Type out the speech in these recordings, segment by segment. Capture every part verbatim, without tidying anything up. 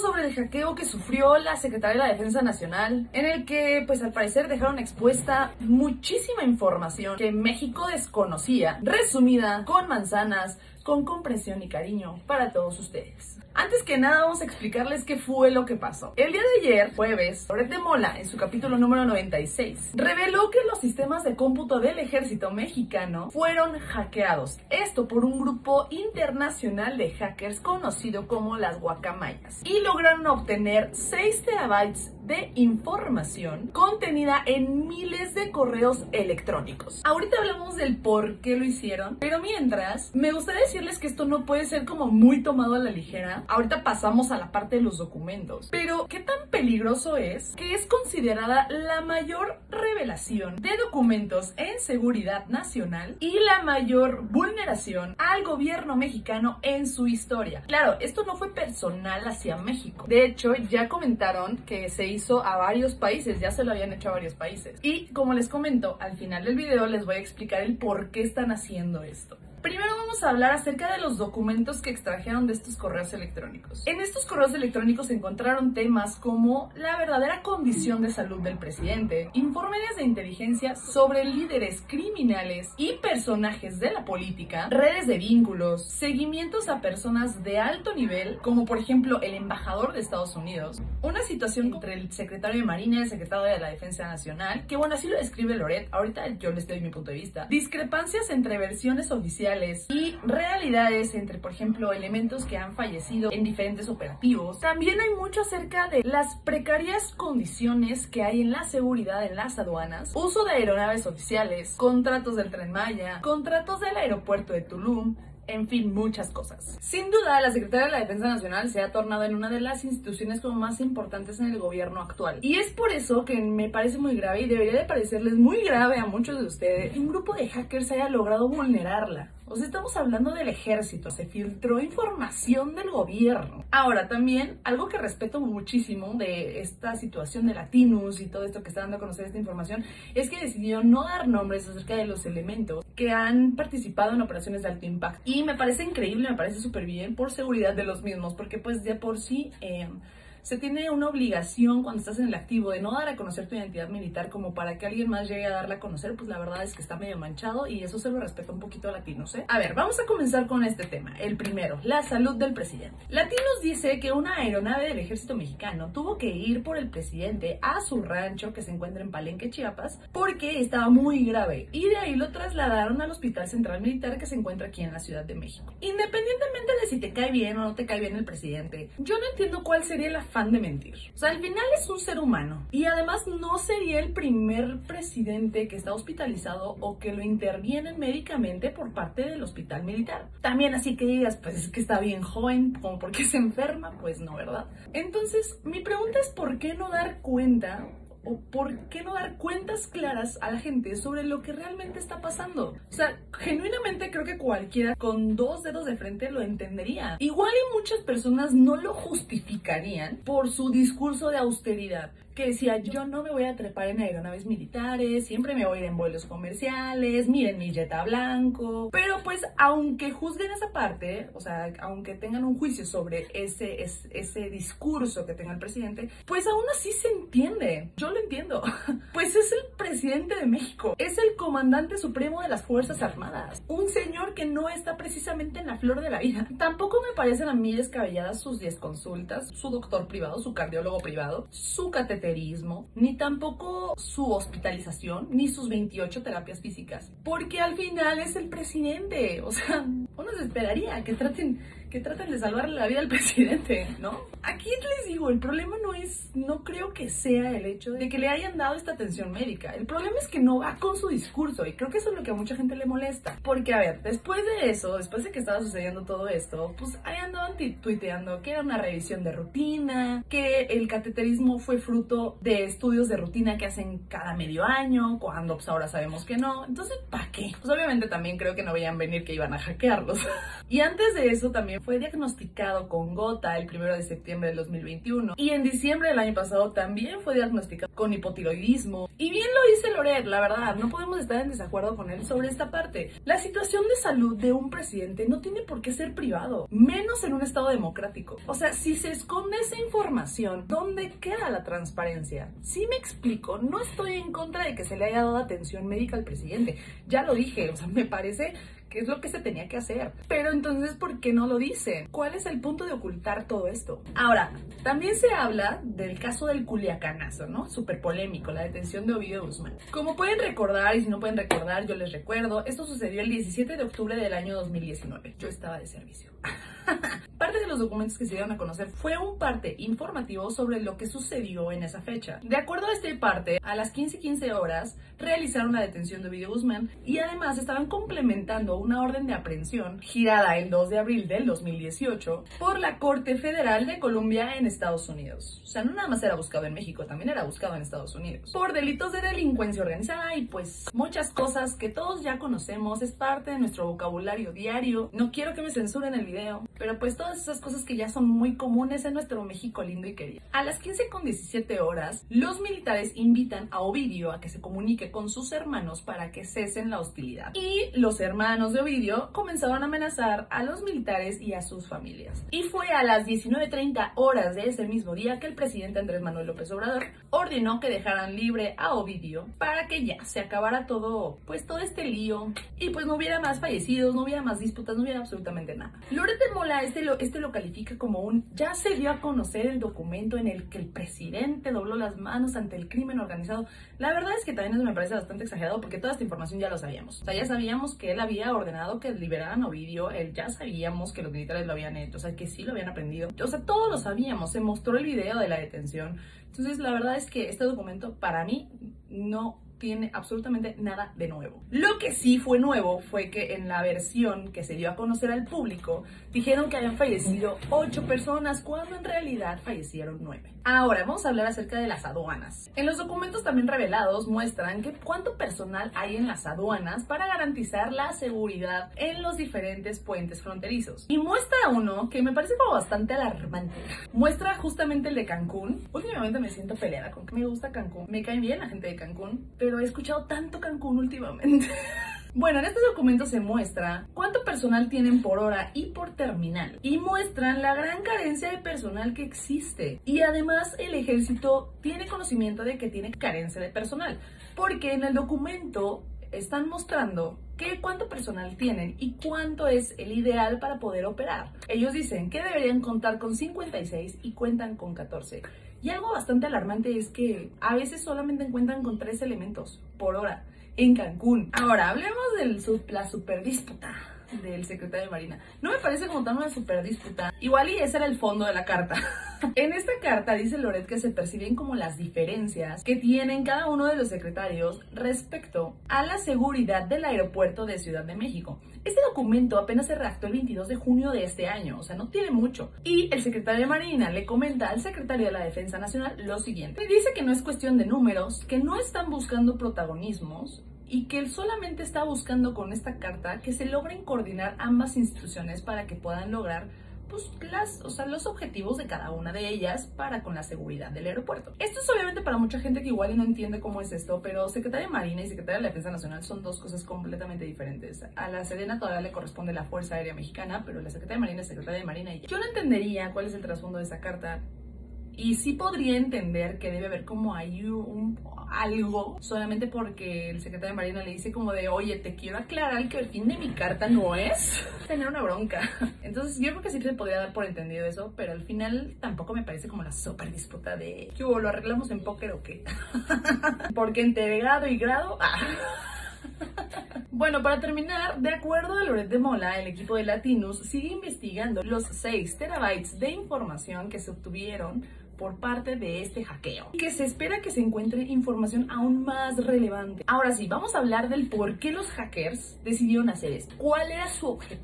sobre el hackeo que sufrió la Secretaría de la Defensa Nacional, en el que pues al parecer dejaron expuesta muchísima información que México desconocía, resumida con manzanas, con comprensión y cariño para todos ustedes. Antes que nada vamos a explicarles qué fue lo que pasó. El día de ayer, jueves, Loret de Mola, en su capítulo número noventa y seis, reveló que los sistemas de cómputo del ejército mexicano fueron hackeados. Esto por un grupo internacional de hackers conocido como las guacamayas. Y lograron obtener seis terabytes de información contenida en miles de correos electrónicos. Ahorita hablamos del por qué lo hicieron, pero mientras, me gustaría decirles que esto no puede ser como muy tomado a la ligera. Ahorita pasamos a la parte de los documentos. Pero, ¿qué tan peligroso es que es considerada la mayor revelación de documentos en seguridad nacional y la mayor vulneración al gobierno mexicano en su historia? Claro, esto no fue personal hacia México. De hecho, ya comentaron que se hizo a varios países, ya se lo habían hecho a varios países. Y como les comento, al final del video les voy a explicar el por qué están haciendo esto. Primero vamos a hablar acerca de los documentos que extrajeron de estos correos electrónicos. En estos correos electrónicos se encontraron temas como la verdadera condición de salud del presidente, informes de inteligencia sobre líderes criminales y personajes de la política, redes de vínculos, seguimientos a personas de alto nivel, como por ejemplo el embajador de Estados Unidos, una situación entre el secretario de Marina y el secretario de la Defensa Nacional, que bueno, así lo describe Loret, ahorita yo les doy mi punto de vista, discrepancias entre versiones oficiales y realidades entre, por ejemplo, elementos que han fallecido en diferentes operativos. También hay mucho acerca de las precarias condiciones que hay en la seguridad en las aduanas, uso de aeronaves oficiales, contratos del Tren Maya, contratos del aeropuerto de Tulum, en fin, muchas cosas. Sin duda, la Secretaría de la Defensa Nacional se ha tornado en una de las instituciones como más importantes en el gobierno actual. Y es por eso que me parece muy grave y debería de parecerles muy grave a muchos de ustedes que un grupo de hackers haya logrado vulnerarla. O sea, estamos hablando del ejército, se filtró información del gobierno. Ahora, también, algo que respeto muchísimo de esta situación de Latinus y todo esto que está dando a conocer esta información, es que decidió no dar nombres acerca de los elementos que han participado en operaciones de alto impacto. Y me parece increíble, me parece súper bien por seguridad de los mismos, porque pues de por sí... Eh, se tiene una obligación cuando estás en el activo de no dar a conocer tu identidad militar como para que alguien más llegue a darla a conocer, pues la verdad es que está medio manchado y eso se lo respeta un poquito a Latinus, ¿eh? A ver, vamos a comenzar con este tema. El primero, la salud del presidente. Latinus dice que una aeronave del ejército mexicano tuvo que ir por el presidente a su rancho que se encuentra en Palenque, Chiapas, porque estaba muy grave y de ahí lo trasladaron al Hospital Central Militar que se encuentra aquí en la Ciudad de México. Independientemente de si te cae bien o no te cae bien el presidente, yo no entiendo cuál sería la afán de mentir. O sea, al final es un ser humano y además no sería el primer presidente que está hospitalizado o que lo intervienen médicamente por parte del hospital militar. También así que digas, pues es que está bien joven, como porque se enferma, pues no, ¿verdad? Entonces, mi pregunta es ¿por qué no dar cuenta o por qué no dar cuentas claras a la gente sobre lo que realmente está pasando? O sea, genuinamente creo que cualquiera con dos dedos de frente lo entendería. Igual y muchas personas no lo justificarían por su discurso de austeridad, que decía, yo no me voy a trepar en aeronaves militares, siempre me voy a ir en vuelos comerciales, miren mi Jetta blanco. Pero pues, aunque juzguen esa parte, o sea, aunque tengan un juicio sobre ese, ese, ese discurso que tenga el presidente, pues aún así se entiende. Yo lo entiendo. Pues es el presidente de México, es el comandante supremo de las Fuerzas Armadas, un señor que no está precisamente en la flor de la vida. Tampoco me parecen a mí descabelladas sus diez consultas, su doctor privado, su cardiólogo privado, su cateterismo, ni tampoco su hospitalización, ni sus veintiocho terapias físicas, porque al final es el presidente. O sea, uno se esperaría que traten, que traten de salvarle la vida al presidente, ¿no? Aquí les digo, el problema no es, no creo que sea el hecho de que le hayan dado esta atención médica. El problema es que no va con su discurso y creo que eso es lo que a mucha gente le molesta. Porque, a ver, después de eso, después de que estaba sucediendo todo esto, pues ahí andaban tuiteando que era una revisión de rutina, que el cateterismo fue fruto de estudios de rutina que hacen cada medio año, cuando pues ahora sabemos que no. Entonces, ¿para qué? Pues obviamente también creo que no veían venir que iban a hackearlos. Y antes de eso también fue diagnosticado con gota el primero de septiembre del dos mil veintiuno. Y en diciembre del año pasado también fue diagnosticado con hipotiroidismo. Y bien lo dice Loret, la verdad, no podemos estar en desacuerdo con él sobre esta parte. La situación de salud de un presidente no tiene por qué ser privado, menos en un estado democrático. O sea, si se esconde esa información, ¿dónde queda la transparencia? Si me explico, no estoy en contra de que se le haya dado atención médica al presidente. Ya lo dije, o sea, me parece que es lo que se tenía que hacer. Pero entonces, ¿por qué no lo dicen? ¿Cuál es el punto de ocultar todo esto? Ahora, también se habla del caso del Culiacanazo, ¿no? Súper polémico, la detención de Ovidio Guzmán. Como pueden recordar, y si no pueden recordar, yo les recuerdo, esto sucedió el diecisiete de octubre del año dos mil diecinueve. Yo estaba de servicio. Parte de los documentos que se dieron a conocer fue un parte informativo sobre lo que sucedió en esa fecha. De acuerdo a este parte, a las quince quince horas realizaron la detención de Ovidio Guzmán y además estaban complementando una orden de aprehensión girada el dos de abril del dos mil dieciocho por la Corte Federal de Columbia en Estados Unidos. O sea, no nada más era buscado en México, también era buscado en Estados Unidos. Por delitos de delincuencia organizada y pues muchas cosas que todos ya conocemos, es parte de nuestro vocabulario diario. No quiero que me censuren el video, pero pues todas esas cosas que ya son muy comunes en nuestro México lindo y querido. A las quince con diecisiete horas, los militares invitan a Ovidio a que se comunique con sus hermanos para que cesen la hostilidad. Y los hermanos de Ovidio comenzaron a amenazar a los militares y a sus familias. Y fue a las diecinueve treinta horas de ese mismo día que el presidente Andrés Manuel López Obrador ordenó que dejaran libre a Ovidio para que ya se acabara todo, pues todo este lío y pues no hubiera más fallecidos, no hubiera más disputas, no hubiera absolutamente nada. Loret de Mola este lo, este lo califica como un ya se dio a conocer el documento en el que el presidente dobló las manos ante el crimen organizado. La verdad es que también eso me parece bastante exagerado porque toda esta información ya lo sabíamos. O sea, ya sabíamos que él había ordenado que liberaran a Ovidio, él ya sabíamos que los militares lo habían hecho, o sea, que sí lo habían aprendido. O sea, todo lo sabíamos, se mostró el video de la detención. Entonces, la verdad es que este documento para mí no tiene absolutamente nada de nuevo. Lo que sí fue nuevo fue que en la versión que se dio a conocer al público dijeron que habían fallecido ocho personas cuando en realidad fallecieron nueve. Ahora vamos a hablar acerca de las aduanas. En los documentos también revelados muestran que cuánto personal hay en las aduanas para garantizar la seguridad en los diferentes puentes fronterizos. Y muestra uno que me parece como bastante alarmante. Muestra justamente el de Cancún. Últimamente me siento peleada con que me gusta Cancún. Me cae bien la gente de Cancún, pero he escuchado tanto Cancún últimamente. Bueno, en este documento se muestra cuánto personal tienen por hora y por terminal. Y muestran la gran carencia de personal que existe. Y además el ejército tiene conocimiento de que tiene carencia de personal. Porque en el documento están mostrando que cuánto personal tienen y cuánto es el ideal para poder operar. Ellos dicen que deberían contar con cincuenta y seis y cuentan con catorce. Y algo bastante alarmante es que a veces solamente cuentan con tres elementos por hora en Cancún. Ahora, hablemos de la super disputa del secretario de Marina. No me parece como tan una super disputa. Igual y ese era el fondo de la carta. En esta carta dice Loret que se perciben como las diferencias que tienen cada uno de los secretarios respecto a la seguridad del aeropuerto de Ciudad de México. Este documento apenas se redactó el veintidós de junio de este año, o sea, no tiene mucho. Y el secretario de Marina le comenta al secretario de la Defensa Nacional lo siguiente. Dice que no es cuestión de números, que no están buscando protagonismos, y que él solamente está buscando con esta carta que se logren coordinar ambas instituciones para que puedan lograr pues, las, o sea, los objetivos de cada una de ellas para con la seguridad del aeropuerto. Esto es obviamente para mucha gente que igual no entiende cómo es esto, pero Secretaría de Marina y Secretaría de la Defensa Nacional son dos cosas completamente diferentes. A la Sedena todavía le corresponde la Fuerza Aérea Mexicana, pero la Secretaría de Marina es Secretaría de Marina y yo no entendería cuál es el trasfondo de esa carta. Y sí podría entender que debe haber como ahí un, algo, solamente porque el secretario de Marina le dice como de, oye, te quiero aclarar que el fin de mi carta no es tener una bronca. Entonces yo creo que sí se podría dar por entendido eso, pero al final tampoco me parece como la súper disputa de, ¿qué hubo? ¿Lo arreglamos en póker o qué? Porque entre grado y grado... Ah. Bueno, para terminar, de acuerdo a Loret de Mola, el equipo de Latinus sigue investigando los seis terabytes de información que se obtuvieron por parte de este hackeo, y que se espera que se encuentre información aún más relevante. Ahora sí, vamos a hablar del por qué los hackers decidieron hacer esto. ¿Cuál era su objetivo?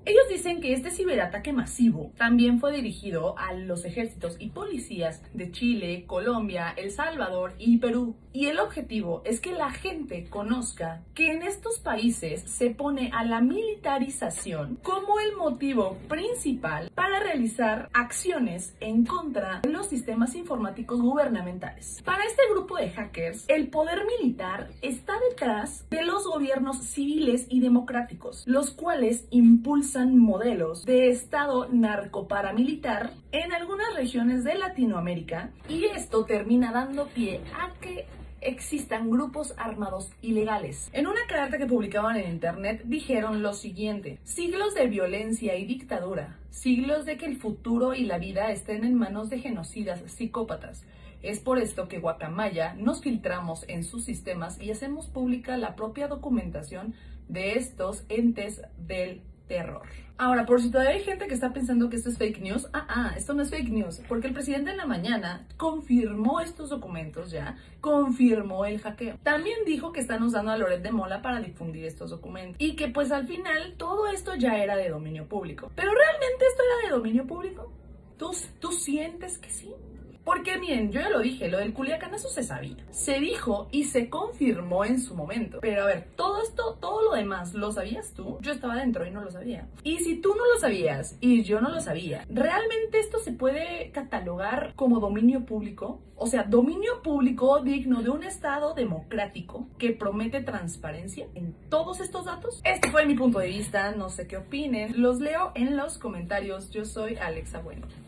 Ellos dicen que este ciberataque masivo también fue dirigido a los ejércitos y policías de Chile, Colombia, El Salvador y Perú. Y el objetivo es que la gente conozca que en estos países se pone a la militarización como el motivo principal para realizar acciones en contra de los sistemas informáticos gubernamentales. Para este grupo de hackers, el poder militar está detrás de los gobiernos civiles y democráticos, los cuales impulsan modelos de estado narcoparamilitar en algunas regiones de Latinoamérica, y esto termina dando pie a que existan grupos armados ilegales. En una carta que publicaban en internet dijeron lo siguiente: siglos de violencia y dictadura, siglos de que el futuro y la vida estén en manos de genocidas psicópatas. Es por esto que Guacamaya nos filtramos en sus sistemas y hacemos pública la propia documentación de estos entes del terror. Ahora, por si todavía hay gente que está pensando que esto es fake news, ah, ah, esto no es fake news, porque el presidente en la mañana confirmó estos documentos ya, confirmó el hackeo. También dijo que están usando a Loret de Mola para difundir estos documentos y que pues al final todo esto ya era de dominio público. ¿Pero realmente esto era de dominio público? ¿Tú, tú sientes que sí? Porque miren, yo ya lo dije, lo del Culiacanazo se sabía, se dijo y se confirmó en su momento. Pero a ver, todo esto, todo lo demás, ¿lo sabías tú? Yo estaba dentro y no lo sabía. Y si tú no lo sabías y yo no lo sabía, ¿realmente esto se puede catalogar como dominio público? O sea, dominio público digno de un estado democrático que promete transparencia en todos estos datos. Este fue mi punto de vista, no sé qué opinen. Los leo en los comentarios. Yo soy Alexa Bueno.